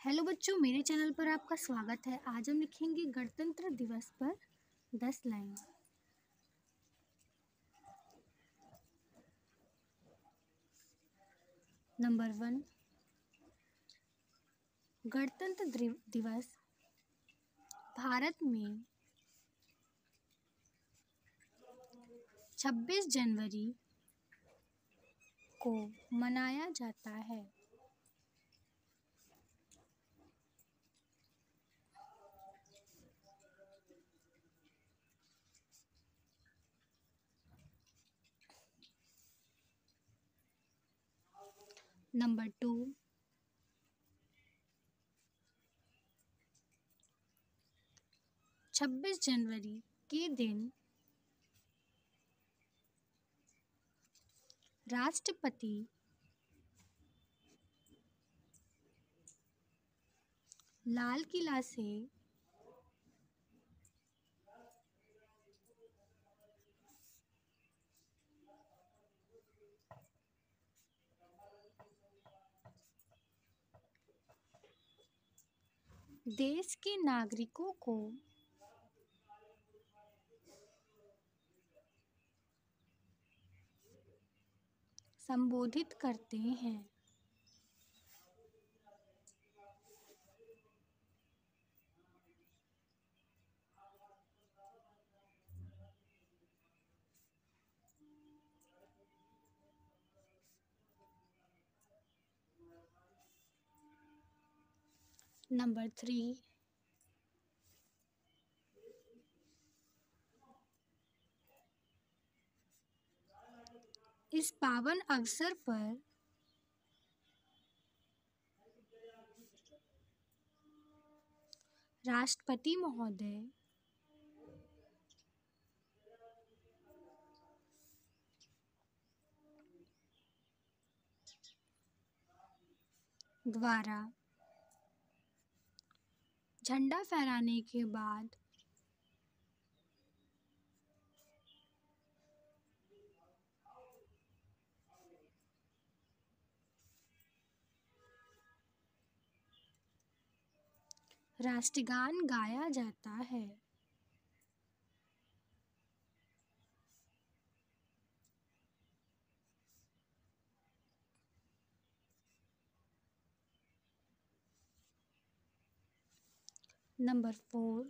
Hello बच्चों, मेरे channel पर आपका स्वागत है। आज हम लिखेंगे गणतंत्र दिवस पर 10 लाइन। नंबर 1, गणतंत्र दिवस भारत में 26 जनवरी को मनाया जाता है। नंबर 2, 26 जनवरी के दिन राष्ट्रपति लाल किला से देश के नागरिकों को संबोधित करते हैं। नंबर 3, इस पावन अवसर पर राष्ट्रपति महोदय द्वारा झंडा फहराने के बाद राष्ट्रगान गाया जाता है। नंबर 4,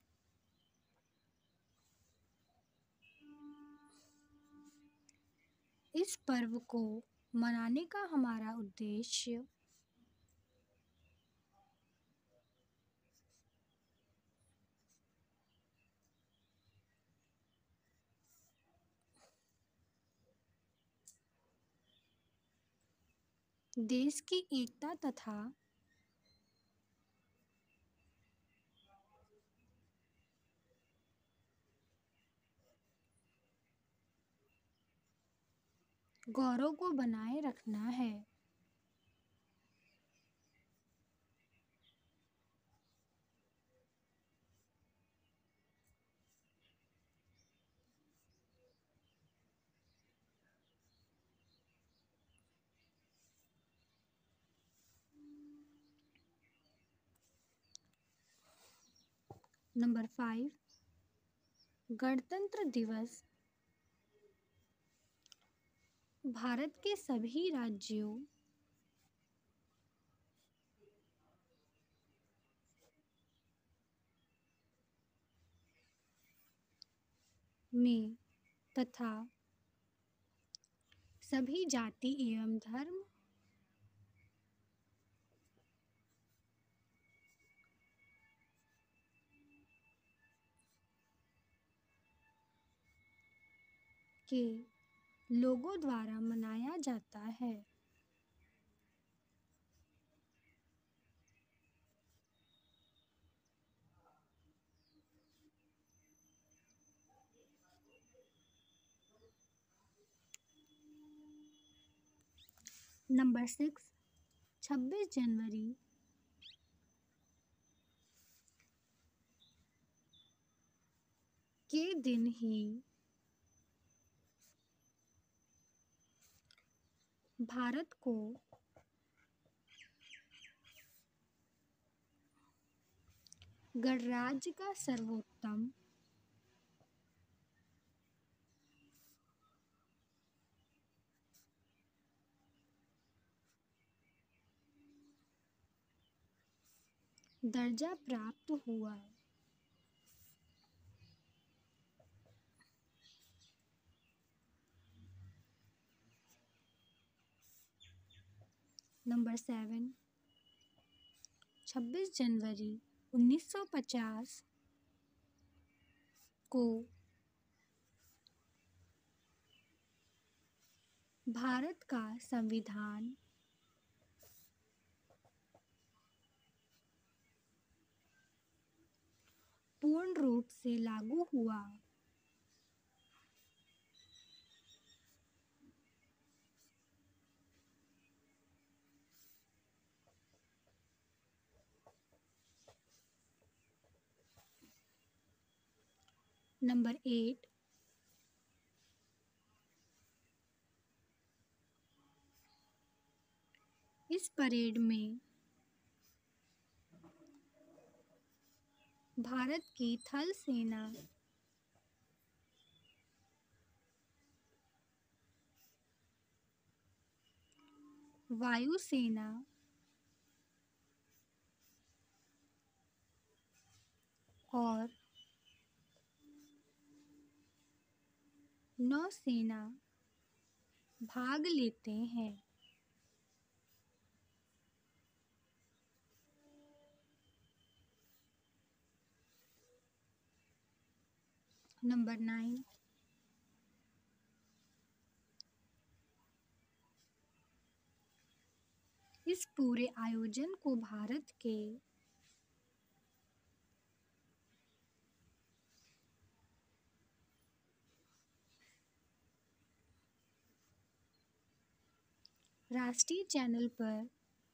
इस पर्व को मनाने का हमारा उद्देश्य देश की एकता तथा गौरव को बनाए रखना है। नंबर 5, गणतंत्र दिवस भारत के सभी राज्यों में तथा सभी जाति एवं धर्म के लोगों द्वारा मनाया जाता है। नंबर 6, 26 जनवरी के दिन ही भारत को गणराज्य का सर्वोत्तम दर्जा प्राप्त हुआ। नंबर 7, 26 जनवरी 1950 को भारत का संविधान पूर्ण रूप से लागू हुआ। नंबर 8, इस परेड में भारत की थल सेना, वायु सेना और नौसेना भाग लेते हैं। नंबर 9, इस पूरे आयोजन को भारत के राष्ट्रीय चैनल पर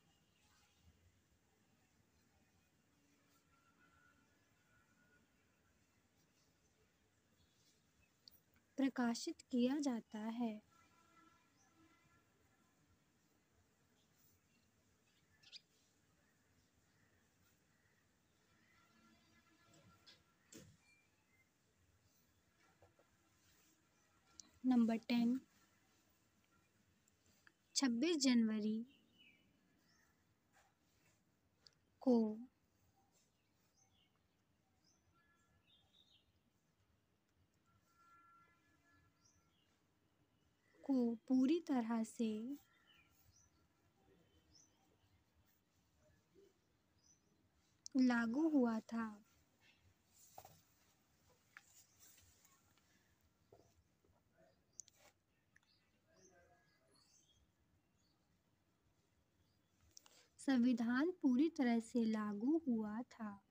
प्रकाशित किया जाता है। नंबर 10, 26 जनवरी को पूरी तरह से लागू हुआ था। संविधान पूरी तरह से लागू हुआ था।